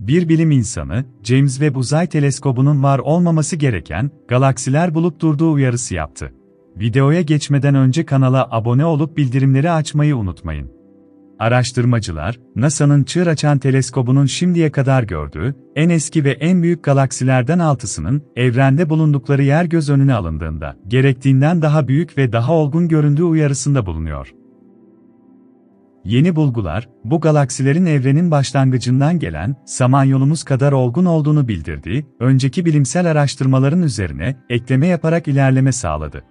Bir bilim insanı, James Webb Uzay Teleskobu'nun var olmaması gereken galaksiler bulup durduğu uyarısı yaptı. Videoya geçmeden önce kanala abone olup bildirimleri açmayı unutmayın. Araştırmacılar, NASA'nın Çığır Açan Teleskobu'nun şimdiye kadar gördüğü en eski ve en büyük galaksilerden 6'sının evrende bulundukları yer göz önüne alındığında gerektiğinden daha büyük ve daha olgun göründüğü uyarısında bulunuyor. Yeni bulgular, bu galaksilerin evrenin başlangıcından gelen Samanyolumuz kadar olgun olduğunu bildirdiği önceki bilimsel araştırmaların üzerine ekleme yaparak ilerleme sağladı.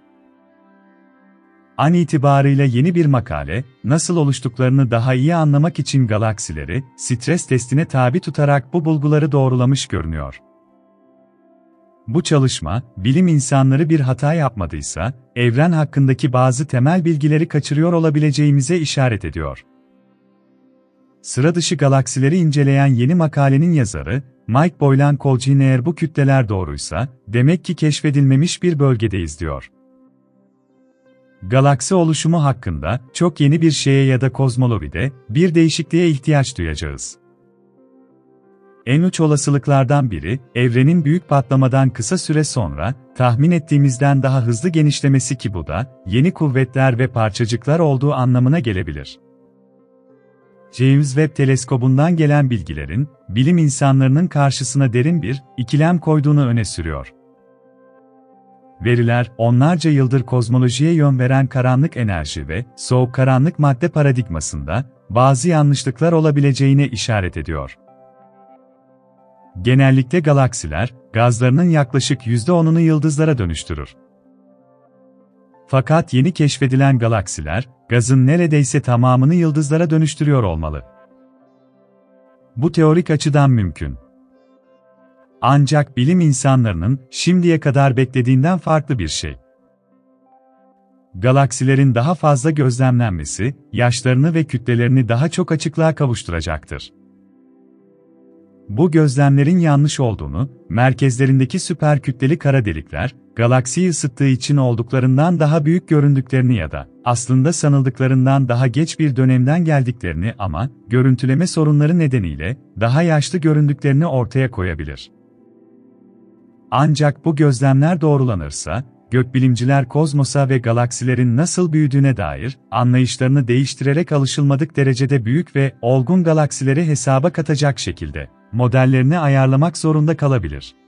An itibarıyla yeni bir makale, nasıl oluştuklarını daha iyi anlamak için galaksileri stres testine tabi tutarak bu bulguları doğrulamış görünüyor. Bu çalışma, bilim insanları bir hata yapmadıysa, evren hakkındaki bazı temel bilgileri kaçırıyor olabileceğimize işaret ediyor. Sıradışı galaksileri inceleyen yeni makalenin yazarı, Mike Boylan Colgin, eğer bu kütleler doğruysa, demek ki keşfedilmemiş bir bölgedeyiz diyor. Galaksi oluşumu hakkında çok yeni bir şeye ya da kozmolojide bir değişikliğe ihtiyaç duyacağız. En uç olasılıklardan biri, evrenin büyük patlamadan kısa süre sonra, tahmin ettiğimizden daha hızlı genişlemesi ki bu da, yeni kuvvetler ve parçacıklar olduğu anlamına gelebilir. James Webb Teleskobu'ndan gelen bilgilerin, bilim insanlarının karşısına derin bir ikilem koyduğunu öne sürüyor. Veriler, onlarca yıldır kozmolojiye yön veren karanlık enerji ve soğuk karanlık madde paradigmasında bazı yanlışlıklar olabileceğine işaret ediyor. Genellikle galaksiler, gazlarının yaklaşık %10'unu yıldızlara dönüştürür. Fakat yeni keşfedilen galaksiler, gazın neredeyse tamamını yıldızlara dönüştürüyor olmalı. Bu teorik açıdan mümkün. Ancak bilim insanlarının şimdiye kadar beklediğinden farklı bir şey. Galaksilerin daha fazla gözlemlenmesi, yaşlarını ve kütlelerini daha çok açıklığa kavuşturacaktır. Bu gözlemlerin yanlış olduğunu, merkezlerindeki süper kütleli kara delikler, galaksiyi ısıttığı için olduklarından daha büyük göründüklerini ya da aslında sanıldıklarından daha geç bir dönemden geldiklerini ama görüntüleme sorunları nedeniyle daha yaşlı göründüklerini ortaya koyabilir. Ancak bu gözlemler doğrulanırsa, gökbilimciler kozmosa ve galaksilerin nasıl büyüdüğüne dair anlayışlarını değiştirerek alışılmadık derecede büyük ve olgun galaksileri hesaba katacak şekilde modellerini ayarlamak zorunda kalabilir.